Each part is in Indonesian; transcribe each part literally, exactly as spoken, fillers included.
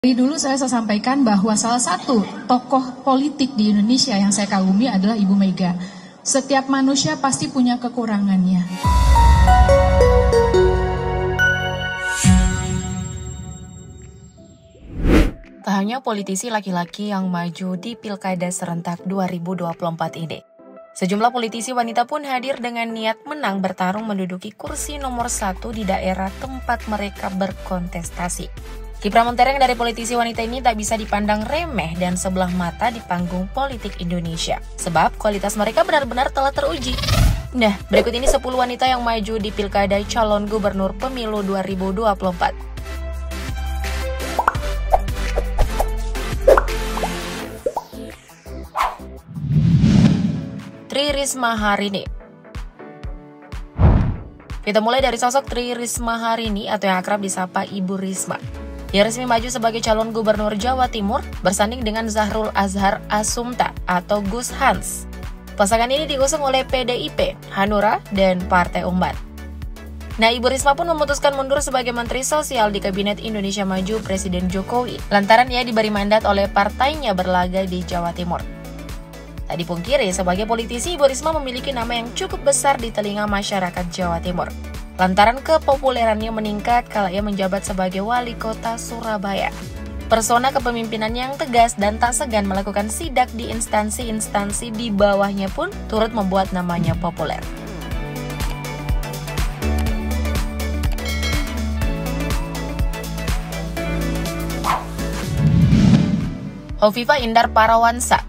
Dari dulu saya, saya sampaikan bahwa salah satu tokoh politik di Indonesia yang saya kagumi adalah Ibu Mega. Setiap manusia pasti punya kekurangannya. Tak hanya politisi laki-laki yang maju di Pilkada serentak dua ribu dua puluh empat ini. Sejumlah politisi wanita pun hadir dengan niat menang bertarung menduduki kursi nomor satu di daerah tempat mereka berkontestasi. Kiprah mentereng dari politisi wanita ini tak bisa dipandang remeh dan sebelah mata di panggung politik Indonesia. Sebab kualitas mereka benar-benar telah teruji. Nah, berikut ini sepuluh wanita yang maju di Pilkada calon gubernur pemilu dua ribu dua puluh empat. Tri Risma Harini. Kita mulai dari sosok Tri Risma Harini atau yang akrab disapa Ibu Risma. Ia resmi maju sebagai calon gubernur Jawa Timur bersanding dengan Zahrul Azhar Asumta atau Gus Hans. Pasangan ini diusung oleh P D I P, Hanura, dan Partai Umat. Nah, Ibu Risma pun memutuskan mundur sebagai Menteri Sosial di Kabinet Indonesia Maju Presiden Jokowi, lantaran ia diberi mandat oleh partainya berlaga di Jawa Timur. Tak dipungkiri, sebagai politisi, Ibu Risma memiliki nama yang cukup besar di telinga masyarakat Jawa Timur. Lantaran kepopulerannya meningkat kala ia menjabat sebagai wali kota Surabaya. Persona kepemimpinannya yang tegas dan tak segan melakukan sidak di instansi-instansi di bawahnya pun turut membuat namanya populer. Hovifah Indar Parawansa.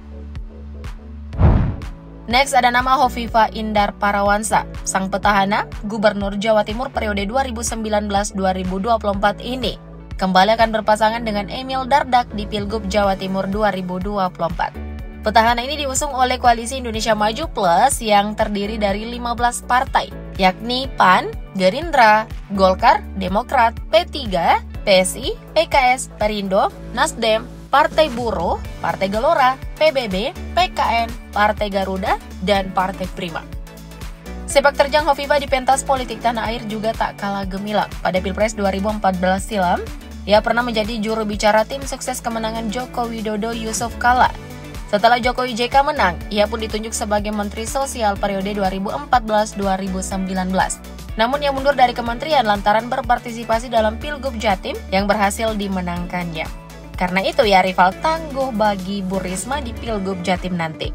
Next ada nama Hovifah Indar Parawansa, sang petahana Gubernur Jawa Timur periode dua ribu sembilan belas dua ribu dua puluh empat ini kembali akan berpasangan dengan Emil Dardak di Pilgub Jawa Timur dua ribu dua puluh empat. Petahana ini diusung oleh Koalisi Indonesia Maju Plus yang terdiri dari lima belas partai, yakni P A N, Gerindra, Golkar, Demokrat, P tiga, P S I, P K S, Perindo, Nasdem, Partai Buruh, Partai Gelora, P B B, P K N, Partai Garuda, dan Partai Prima. Sepak terjang Hovifah di pentas politik tanah air juga tak kalah gemilang. Pada Pilpres dua ribu empat belas silam, ia pernah menjadi juru bicara tim sukses kemenangan Joko Widodo Yusuf Kala. Setelah Jokowi J K menang, ia pun ditunjuk sebagai Menteri Sosial periode dua ribu empat belas dua ribu sembilan belas. Namun ia mundur dari kementerian lantaran berpartisipasi dalam Pilgub Jatim yang berhasil dimenangkannya. Karena itu ya rival tangguh bagi Bu Risma di Pilgub Jatim nanti.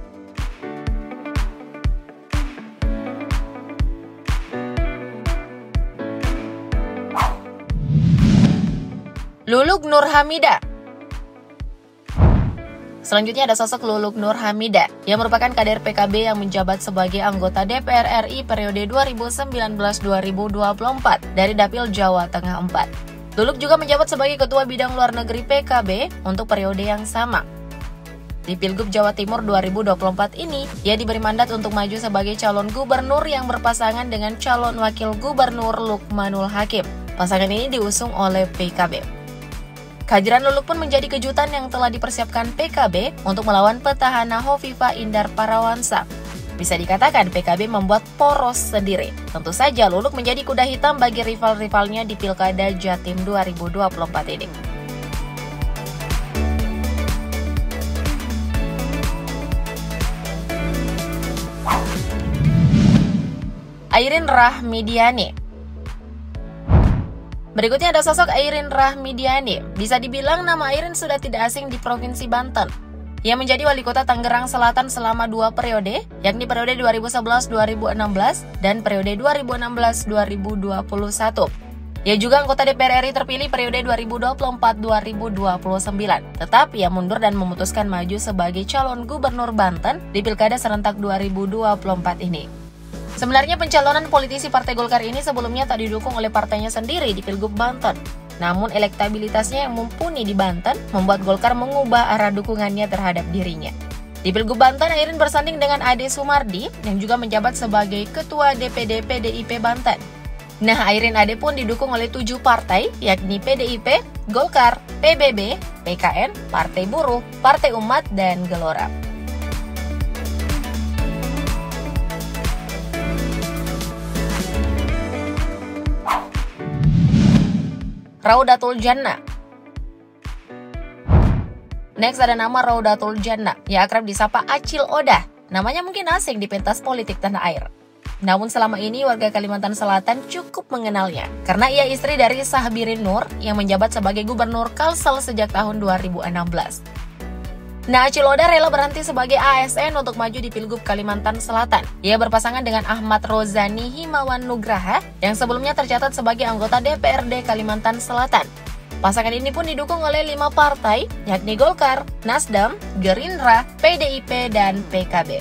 Luluk Nur Hamidah. Selanjutnya ada sosok Luluk Nur Hamidah yang merupakan kader P K B yang menjabat sebagai anggota D P R R I periode dua ribu sembilan belas dua ribu dua puluh empat dari Dapil Jawa Tengah empat. Luluk juga menjabat sebagai Ketua Bidang Luar Negeri P K B untuk periode yang sama. Di Pilgub Jawa Timur dua ribu dua puluh empat ini, ia diberi mandat untuk maju sebagai calon gubernur yang berpasangan dengan calon wakil gubernur Lukmanul Hakim. Pasangan ini diusung oleh P K B. Kehadiran Luluk pun menjadi kejutan yang telah dipersiapkan P K B untuk melawan petahana Hovifah Indar Parawansa. Bisa dikatakan P K B membuat poros sendiri. Tentu saja Luluk menjadi kuda hitam bagi rival-rivalnya di Pilkada Jatim dua ribu dua puluh empat ini. Airin Rahmidiani. Berikutnya ada sosok Airin Rahmidiani. Bisa dibilang nama Airin sudah tidak asing di Provinsi Banten. Ia menjadi wali kota Tangerang Selatan selama dua periode, yakni periode dua ribu sebelas dua ribu enam belas dan periode dua ribu enam belas dua ribu dua puluh satu. Ia juga anggota D P R R I terpilih periode dua ribu dua puluh empat dua ribu dua puluh sembilan. Tetapi ia mundur dan memutuskan maju sebagai calon gubernur Banten di Pilkada serentak dua ribu dua puluh empat ini. Sebenarnya pencalonan politisi Partai Golkar ini sebelumnya tak didukung oleh partainya sendiri di Pilgub Banten. Namun elektabilitasnya yang mumpuni di Banten membuat Golkar mengubah arah dukungannya terhadap dirinya. Di Pilgub Banten, Airin bersanding dengan Ade Sumardi yang juga menjabat sebagai Ketua D P D P D I P Banten. Nah, Airin Ade pun didukung oleh tujuh partai, yakni P D I P, Golkar, P B B, P K N, Partai Buruh, Partai Umat, dan Gelora. Raudatul Jannah. Next ada nama Rodatul Jannah, yang akrab disapa Acil Odah. Namanya mungkin asing di pentas politik tanah air. Namun selama ini warga Kalimantan Selatan cukup mengenalnya, karena ia istri dari Sahbirin Nur yang menjabat sebagai Gubernur Kalsel sejak tahun dua ribu enam belas. Nah, Acil Odah rela berhenti sebagai A S N untuk maju di Pilgub Kalimantan Selatan. Ia berpasangan dengan Ahmad Rozani Himawan Nugraha yang sebelumnya tercatat sebagai anggota D P R D Kalimantan Selatan. Pasangan ini pun didukung oleh lima partai, yakni Golkar, Nasdem, Gerindra, P D I P, dan P K B.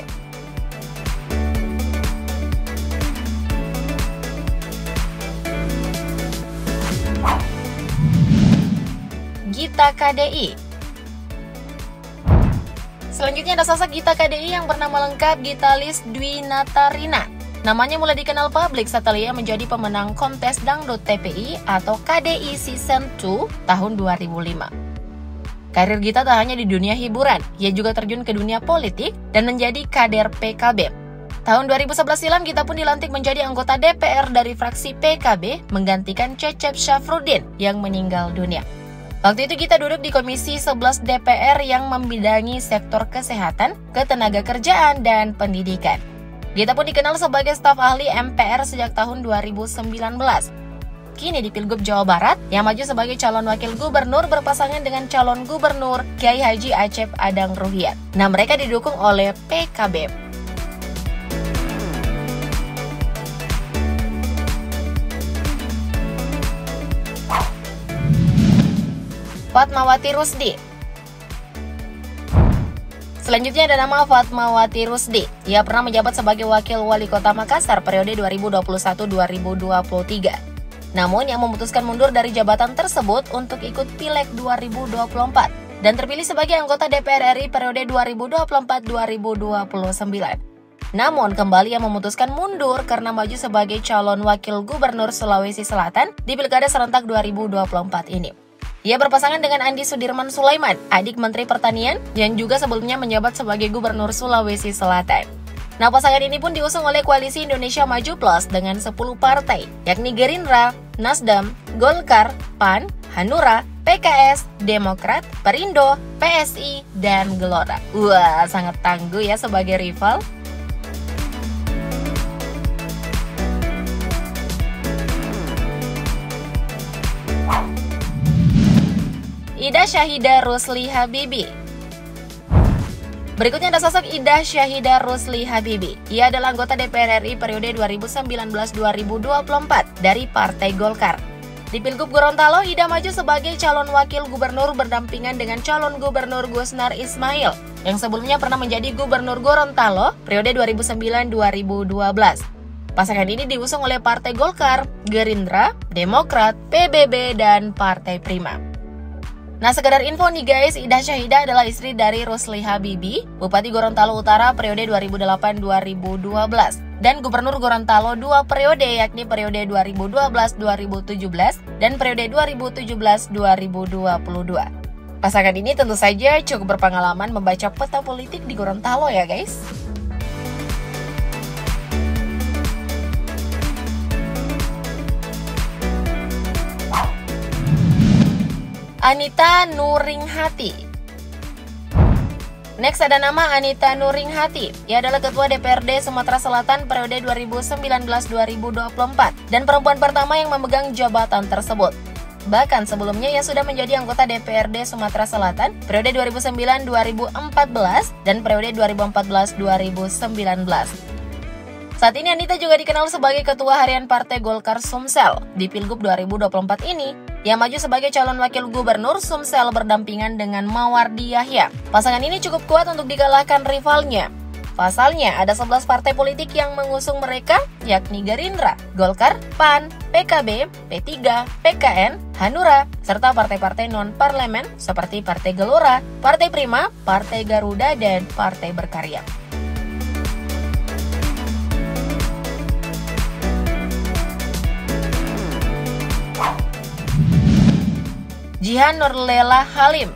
Gita K D I. Selanjutnya ada sosok Gita K D I yang bernama lengkap Gitalis Dwi Natarina. Namanya mulai dikenal publik setelah ia menjadi pemenang kontes Dangdut T P I atau K D I Season dua tahun dua ribu lima. Karir Gita tak hanya di dunia hiburan, ia juga terjun ke dunia politik dan menjadi kader P K B. Tahun dua ribu sebelas silam, Gita pun dilantik menjadi anggota D P R dari fraksi P K B, menggantikan Cecep Syafruddin yang meninggal dunia. Waktu itu Gita duduk di Komisi sebelas D P R yang membidangi sektor kesehatan, ketenagakerjaan, dan pendidikan. Gita pun dikenal sebagai staf ahli M P R sejak tahun dua ribu sembilan belas. Kini di Pilgub Jawa Barat, yang maju sebagai calon wakil gubernur berpasangan dengan calon gubernur Kiai Haji Acep Adang Ruhyat. Nah, mereka didukung oleh P K B. Fatmawati Rusdi. Selanjutnya ada nama Fatmawati Rusdi. Ia pernah menjabat sebagai Wakil Wali Kota Makassar periode dua ribu dua puluh satu sampai dua ribu dua puluh tiga. Namun yang memutuskan mundur dari jabatan tersebut untuk ikut Pileg dua ribu dua puluh empat dan terpilih sebagai anggota D P R R I periode dua ribu dua puluh empat sampai dua ribu dua puluh sembilan. Namun kembali ia memutuskan mundur karena maju sebagai calon Wakil Gubernur Sulawesi Selatan di Pilkada serentak dua ribu dua puluh empat ini. Ia berpasangan dengan Andi Sudirman Sulaiman, adik Menteri Pertanian yang juga sebelumnya menjabat sebagai Gubernur Sulawesi Selatan. Nah, pasangan ini pun diusung oleh Koalisi Indonesia Maju Plus dengan sepuluh partai, yakni Gerindra, Nasdem, Golkar, P A N, Hanura, P K S, Demokrat, Perindo, P S I, dan Gelora. Wah, sangat tangguh ya sebagai rival. Ida Syahida Rusli Habibi. Berikutnya ada sosok Ida Syahida Rusli Habibi. Ia adalah anggota D P R R I periode dua ribu sembilan belas sampai dua ribu dua puluh empat dari Partai Golkar. Di Pilgub Gorontalo, Ida maju sebagai calon wakil gubernur berdampingan dengan calon gubernur Gusnar Ismail yang sebelumnya pernah menjadi gubernur Gorontalo periode dua ribu sembilan sampai dua ribu dua belas. Pasangan ini diusung oleh Partai Golkar, Gerindra, Demokrat, P B B, dan Partai Prima. Nah, sekedar info nih guys, Ida Syahida adalah istri dari Rusli Habibi, Bupati Gorontalo Utara periode dua ribu delapan sampai dua ribu dua belas, dan Gubernur Gorontalo dua periode, yakni periode dua ribu dua belas sampai dua ribu tujuh belas dan periode dua ribu tujuh belas sampai dua ribu dua puluh dua. Pasangan ini tentu saja cukup berpengalaman membaca peta politik di Gorontalo ya guys. Anita Nuringhati. Next ada nama Anita Nuringhati. Ia adalah Ketua D P R D Sumatera Selatan periode dua ribu sembilan belas sampai dua ribu dua puluh empat dan perempuan pertama yang memegang jabatan tersebut. Bahkan sebelumnya ia sudah menjadi anggota D P R D Sumatera Selatan periode dua ribu sembilan sampai dua ribu empat belas dan periode dua ribu empat belas sampai dua ribu sembilan belas. Saat ini Anita juga dikenal sebagai Ketua Harian Partai Golkar Sumsel. Di Pilgub dua ribu dua puluh empat ini, ia maju sebagai calon wakil gubernur Sumsel berdampingan dengan Mawardi Yahya. Pasangan ini cukup kuat untuk dikalahkan rivalnya. Pasalnya, ada sebelas partai politik yang mengusung mereka, yakni Gerindra, Golkar, P A N, P K B, P tiga, P K N, Hanura, serta partai-partai non-parlemen seperti Partai Gelora, Partai Prima, Partai Garuda, dan Partai Berkarya. Jihan Nurlela Halim.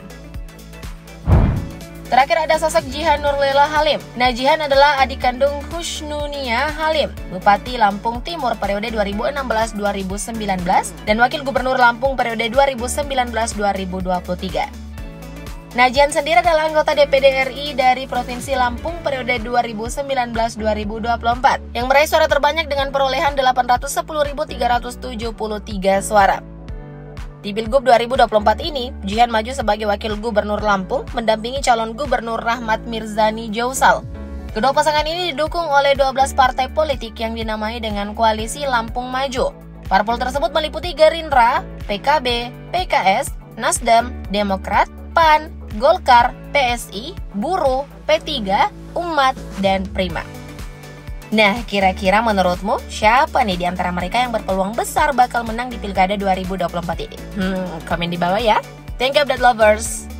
Terakhir ada sosok Jihan Nurlela Halim. Nah, Jihan adalah adik kandung Husnunia Halim, Bupati Lampung Timur periode dua ribu enam belas sampai dua ribu sembilan belas dan Wakil Gubernur Lampung periode dua ribu sembilan belas sampai dua ribu dua puluh tiga. Najian sendiri adalah anggota D P D R I dari Provinsi Lampung periode dua ribu sembilan belas sampai dua ribu dua puluh empat yang meraih suara terbanyak dengan perolehan delapan ratus sepuluh ribu tiga ratus tujuh puluh tiga suara. Di Pilgub dua ribu dua puluh empat ini, Jihan maju sebagai Wakil Gubernur Lampung mendampingi calon Gubernur Rahmat Mirzani Jausal. Kedua pasangan ini didukung oleh dua belas partai politik yang dinamai dengan Koalisi Lampung Maju. Parpol tersebut meliputi Gerindra, P K B, P K S, Nasdem, Demokrat, P A N, Golkar, P S I, Buruh, P tiga, Umat, dan Prima. Nah, kira-kira menurutmu siapa nih di antara mereka yang berpeluang besar bakal menang di Pilkada dua ribu dua puluh empat ini? Hmm, komen di bawah ya. Thank you, update lovers.